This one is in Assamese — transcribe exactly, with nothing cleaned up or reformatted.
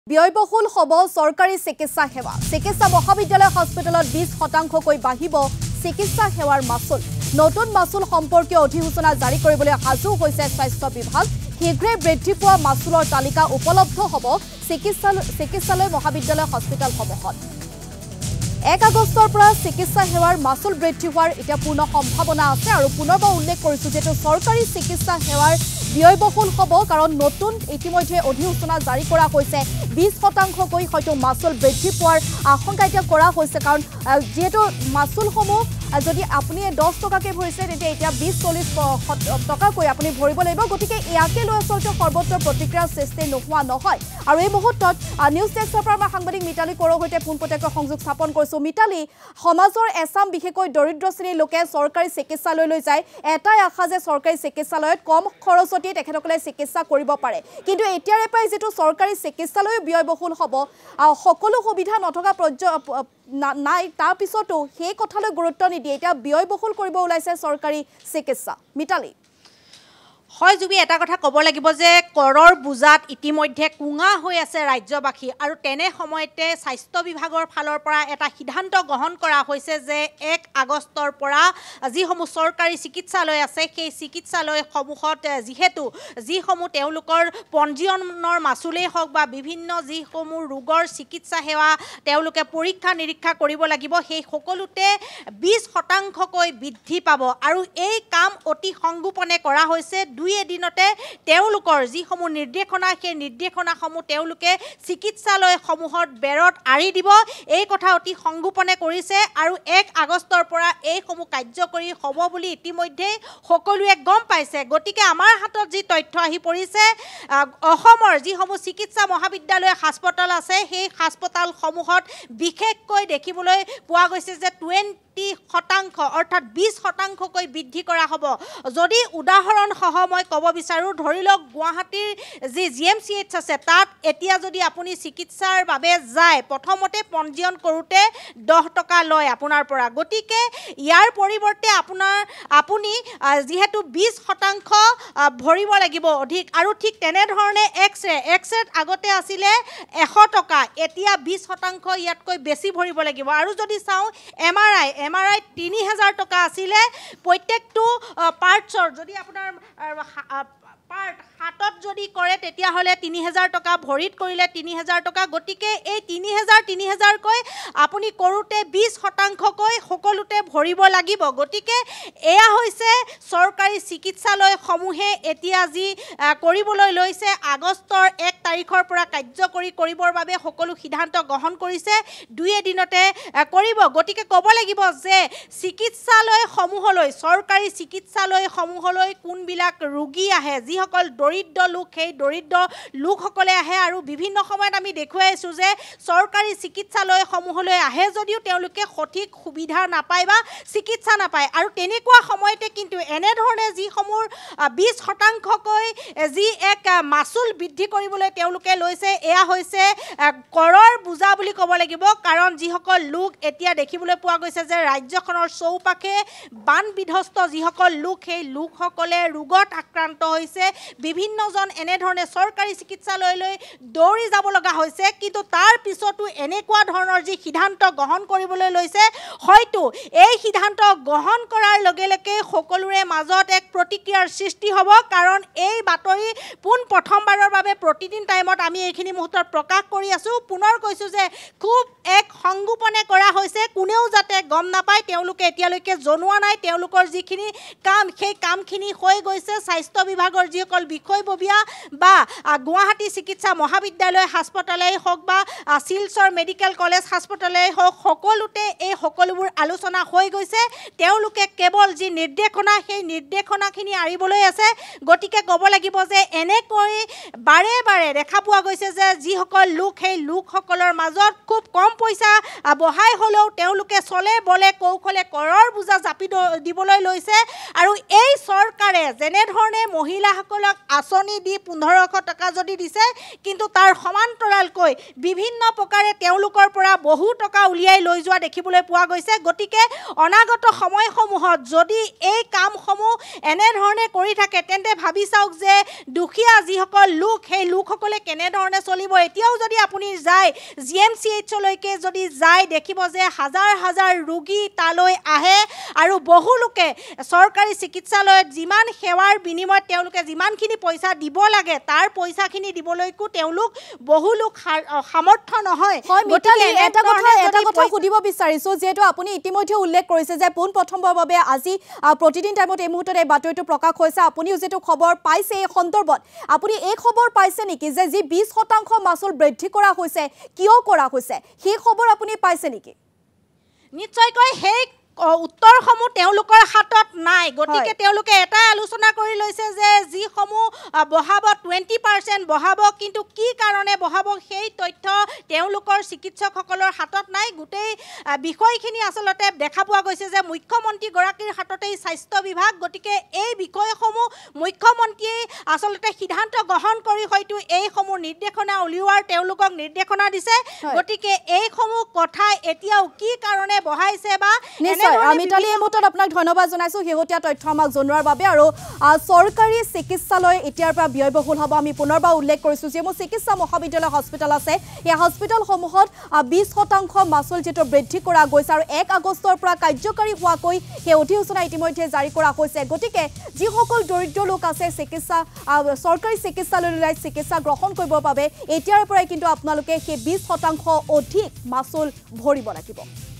ব্যয়বহুল হব সরকারি চিকিৎসা সেৱা চিকিৎসা মহাবিদ্যালয় হস্পিটেলত বিশ শতাংশকৈ বাঢ়িব চিকিৎসা সেৱাৰ মাচুল নতুন মাচুল সম্পৰ্কীয় অধিসূচনা জাৰি কৰিবলৈ সাজু হৈছে স্বাস্থ্য বিভাগ শীঘ্ৰে বৃদ্ধি পোৱা মাচুলৰ তালিকা উপলব্ধ হ'ব চিকিৎসা চিকিৎসালয় মহাবিদ্যালয় হস্পিটেলসমূহত এক আগষ্টৰ পৰা চিকিৎসা সেৱাৰ মাচুল বৃদ্ধি হোৱাৰ এটা পূৰ্ণ সম্ভাৱনা আছে আৰু পুনৰবাৰ উল্লেখ কৰিছো যে চৰকাৰী চিকিৎসা সেৱাৰ ব্যয়বহুল হ'ব কাৰণ নতুন ইতিমধ্যে অধিসূচনা জাৰি কৰা হৈছে বিশ শতাংশকৈ হয়তো মাচুল বৃদ্ধি পোৱাৰ আশংকা এতিয়া কৰা হৈছে কাৰণ যেহেতু মাচুলসমূহ যদি আপুনি দহ টকাকৈ ভৰিছে তেতিয়া এতিয়া বিশ চল্লিছ টকাকৈ আপুনি ভৰিব লাগিব গতিকে ইয়াকে লৈ আচলতে সৰ্বত্ৰ প্ৰতিক্ৰিয়াৰ সৃষ্টি নোহোৱা নহয় আৰু এই মুহূৰ্তত নিউজ ডেস্কৰ পৰা সাংবাদিক মিতালী কৰৰ সৈতে পোনপটীয়াকৈ সংযোগ স্থাপন কৰিছো মিতালী সমাজৰ এছাম বিশেষকৈ দৰিদ্ৰ শ্ৰেণীৰ লোকে চৰকাৰী চিকিৎসালয়লৈ যায় এটাই আশা যে চৰকাৰী চিকিৎসালয়ত কম খৰচতে তেখেতসকলে চিকিৎসা কৰিব পাৰে কিন্তু এতিয়াৰে পৰাই যেটো চৰকাৰী চিকিৎসালয় ব্যয়বহুল হ'ব সকলো সুবিধা নথকা নাই তাৰ পিছতো সেই কথালৈ গুৰুত্ব নিদিয়ে এতিয়া ব্যয়বহুল কৰিব ওলাইছে চৰকাৰী চিকিৎসা মিতালী হয় জুবি এটা কথা ক'ব লাগিব যে কৰৰ বুজাত ইতিমধ্যে কুঙা হৈ আছে ৰাজ্যবাসী আৰু তেনে সময়তে স্বাস্থ্য বিভাগৰ ফালৰ পৰা এটা সিদ্ধান্ত গ্ৰহণ কৰা হৈছে যে এক আগষ্টৰ পৰা যিসমূহ চৰকাৰী চিকিৎসালয় আছে সেই চিকিৎসালয়সমূহত যিহেতু যিসমূহ তেওঁলোকৰ পঞ্জীয়নৰ মাচুলেই হওক বা বিভিন্ন যিসমূহ ৰোগৰ চিকিৎসা সেৱা তেওঁলোকে পৰীক্ষা নিৰীক্ষা কৰিব লাগিব সেই সকলোতে বিশ শতাংশকৈ বৃদ্ধি পাব আৰু এই কাম অতি সংগোপনে কৰা হৈছে দুই এদিনতে তেওঁলোকৰ যিসমূহ নিৰ্দেশনা সেই নিৰ্দেশনাসমূহ তেওঁলোকে চিকিৎসালয়সমূহত বেৰত আৰি দিব এই কথা অতি সংগোপনে কৰিছে আৰু এক আগষ্টৰ পৰা এইসমূহ কাৰ্যকৰী হ'ব বুলি ইতিমধ্যে সকলোৱে গম পাইছে গতিকে আমাৰ হাতত যি তথ্য আহি পৰিছে অসমৰ যিসমূহ চিকিৎসা মহাবিদ্যালয় হাস্পতাল আছে সেই হাস্পতালসমূহত বিশেষকৈ দেখিবলৈ পোৱা গৈছে যে টুৱেণ্টি শতাংশ অৰ্থাৎ বিশ শতাংশকৈ বৃদ্ধি কৰা হ'ব যদি উদাহৰণ সহ মই ক'ব বিচাৰোঁ ধৰি লওক গুৱাহাটীৰ যি জি এম চি এইচ আছে তাত এতিয়া যদি আপুনি চিকিৎসাৰ বাবে যায় প্ৰথমতে পঞ্জীয়ন কৰোঁতে দহ টকা লয় আপোনাৰ পৰা গতিকে ইয়াৰ পৰিৱৰ্তে আপোনাৰ আপুনি যিহেতু বিশ শতাংশ ভৰিব লাগিব অধিক আৰু ঠিক তেনেধৰণে এক্স ৰে এক্স ৰেত আগতে আছিলে এশ টকা এতিয়া বিশ শতাংশ ইয়াতকৈ বেছি ভৰিব লাগিব আৰু যদি চাওঁ এম আৰ আই এম আৰ আই তিনি হাজাৰ টকা আছিলে প্ৰত্যেকটো পাৰ্টছৰ যদি আপোনাৰ পাৰ্ট হাতত যদি কৰে তেতিয়াহ'লে তিনি হাজাৰ টকা ভৰিত কৰিলে তিনি হাজাৰ টকা গতিকে এই তিনি হাজাৰ তিনি হাজাৰকৈ আপুনি কৰোঁতে বিশ শতাংশকৈ সকলোতে ভৰিব লাগিব গতিকে এয়া হৈছে চৰকাৰী চিকিৎসালয়সমূহে এতিয়া যি কৰিবলৈ লৈছে আগষ্টৰ এক তাৰিখৰ পৰা কাৰ্যকৰী কৰিবৰ বাবে সকলো সিদ্ধান্ত গ্ৰহণ কৰিছে দুই এদিনতে কৰিব গতিকে ক'ব লাগিব যে চিকিৎসালয়সমূহলৈ চৰকাৰী চিকিৎসালয়সমূহলৈ কোনবিলাক ৰোগী আহে যিসকল দৰিদ্ৰ লোক সেই দৰিদ্ৰ লোকসকলে আহে আৰু বিভিন্ন সময়ত আমি দেখুৱাইছোঁ যে চৰকাৰী চিকিৎসালয়সমূহলৈ আহে যদিও তেওঁলোকে সঠিক সুবিধা নাপায় বা চিকিৎসা নাপায় আৰু তেনেকুৱা সময়তে কিন্তু এনেধৰণে যিসমূহ বিশ শতাংশকৈ যি এক মাচুল বৃদ্ধি কৰিবলৈ তেওঁলোকে লৈছে এয়া হৈছে কৰৰ বোজা বুলি ক'ব লাগিব কাৰণ যিসকল লোক এতিয়া দেখিবলৈ পোৱা গৈছে যে ৰাজ্যখনৰ চৌপাশে বান বিধ্বস্ত যিসকল লোক সেই লোকসকলে ৰোগত আক্ৰান্ত হৈছে বিভিন্নজন এনেধৰণে চৰকাৰী চিকিৎসালয়লৈ দৌৰি যাব লগা হৈছে কিন্তু তাৰ পিছতো এনেকুৱা ধৰণৰ যি সিদ্ধান্ত গ্ৰহণ কৰিবলৈ লৈছে হয়তো এই সিদ্ধান্ত গ্ৰহণ কৰাৰ লগে লগে সকলোৰে মাজত এক প্ৰতিক্ৰিয়াৰ সৃষ্টি হ'ব কাৰণ এই বাতৰি পোন প্ৰথমবাৰৰ বাবে প্ৰতিদিন টাইমত আমি এইখিনি মুহূৰ্তত প্ৰকাশ কৰি আছোঁ পুনৰ কৈছোঁ যে খুব এক সংগোপনে কৰা হৈছে কোনেও যাতে গম নাপায় তেওঁলোকে এতিয়ালৈকে জনোৱা নাই তেওঁলোকৰ যিখিনি কাম সেই কামখিনি হৈ গৈছে স্বাস্থ্য বিভাগৰ যিসকল বিষয়ববীয়া বা গুৱাহাটী চিকিৎসা মহাবিদ্যালয় হাস্পতালেই হওক বা শিলচৰ মেডিকেল কলেজ হাস্পতালেই হওক সকলোতে এই সকলোবোৰ আলোচনা হৈ গৈছে তেওঁলোকে কেৱল যি নিৰ্দেশনা সেই নিৰ্দেশনাখিনি আৰিবলৈ আছে গতিকে ক'ব লাগিব যে এনেকৈ বাৰে বাৰে দেখা পোৱা গৈছে যে যিসকল লোক সেই লোকসকলৰ মাজত খুব কম পইচা বহাই হ'লেও তেওঁলোকে চলে বলে কৌশলে কৰৰ বোজা জাপি দিবলৈ লৈছে আৰু এই চৰকাৰে যেনেধৰণে মহিলা মহিলাসকলক আঁচনি দি পোন্ধৰশ টকা যদি দিছে কিন্তু তাৰ সমান্তৰালকৈ বিভিন্ন প্ৰকাৰে তেওঁলোকৰ পৰা বহু টকা উলিয়াই লৈ যোৱা দেখিবলৈ পোৱা গৈছে গতিকে অনাগত সময়সমূহত যদি এই কামসমূহ এনেধৰণে কৰি থাকে তেন্তে ভাবি চাওক যে দুখীয়া যিসকল লোক সেই লোকসকলে কেনেধৰণে চলিব এতিয়াও যদি আপুনি যায় জি এম চি এইচলৈকে যদি যায় দেখিব যে হাজাৰ হাজাৰ ৰোগী তালৈ আহে আৰু বহু লোকে চৰকাৰী চিকিৎসালয়ত যিমান সেৱাৰ বিনিময়ত তেওঁলোকে যিমানখিনি পইচা দিব লাগে তাৰ পইচাখিনি দিবলৈকো তেওঁলোক বহু লোক সামৰ্থ্য নহয় গতিকে এটা কথা এটা কথা সুধিব বিচাৰিছো যেহেতু আপুনি ইতিমধ্যে উল্লেখ কৰিছে যে পোন প্ৰথমবাৰৰ বাবে আজি প্ৰতিদিন টাইমত এই মুহূৰ্তত এই বাতৰিটো প্ৰকাশ হৈছে আপুনিও যেটো খবৰ পাইছে এই সন্দৰ্ভত আপুনি এই খবৰ পাইছে নেকি যে যি বিশ শতাংশ মাচুল বৃদ্ধি কৰা হৈছে কিয় কৰা হৈছে সেই খবৰ আপুনি পাইছে নেকি নিশ্চয়কৈ সেই উত্তৰসমূহ তেওঁলোকৰ হাতত নাই গতিকে তেওঁলোকে এটা আলোচনা কৰি লৈছে যে যিসমূহ বহাব টুৱেণ্টি পাৰ্চেণ্ট বহাব কিন্তু কি কাৰণে বহাব সেই তথ্য তেওঁলোকৰ চিকিৎসকসকলৰ হাতত নাই গোটেই বিষয়খিনি আচলতে দেখা পোৱা গৈছে যে মুখ্যমন্ত্ৰীগৰাকীৰ হাততেই স্বাস্থ্য বিভাগ গতিকে এই বিষয়সমূহ মুখ্যমন্ত্ৰীয়ে আচলতে সিদ্ধান্ত গ্ৰহণ কৰি হয়তো এইসমূহ নিৰ্দেশনা উলিওৱাৰ তেওঁলোকক নিৰ্দেশনা দিছে গতিকে এইসমূহ কথা এতিয়াও কি কাৰণে বহাইছে বা আমি তালি এই মুহূৰ্তত আপোনাক ধন্যবাদ জনাইছো শেহতীয়া তথ্য আমাক জনোৱাৰ বাবে আৰু চৰকাৰী চিকিৎসালয় এতিয়াৰ পৰা ব্যয়বহুল হ'ব আমি পুনৰবাৰ উল্লেখ কৰিছো যে মোৰ চিকিৎসা মহাবিদ্যালয় হস্পিটেল আছে এই হস্পিটেলসমূহত বিশ শতাংশ মাচুল যেটো বৃদ্ধি কৰা গৈছে আৰু এক আগষ্টৰ পৰা কাৰ্যকাৰী হোৱাকৈ সেই অধিসূচনা ইতিমধ্যে জাৰি কৰা হৈছে গতিকে যিসকল দৰিদ্ৰ লোক আছে চিকিৎসা চৰকাৰী চিকিৎসালয়লৈ চিকিৎসা গ্ৰহণ কৰিবৰ বাবে এতিয়াৰ পৰাই কিন্তু আপোনালোকে সেই বিশ শতাংশ অধিক মাচুল ভৰিব লাগিব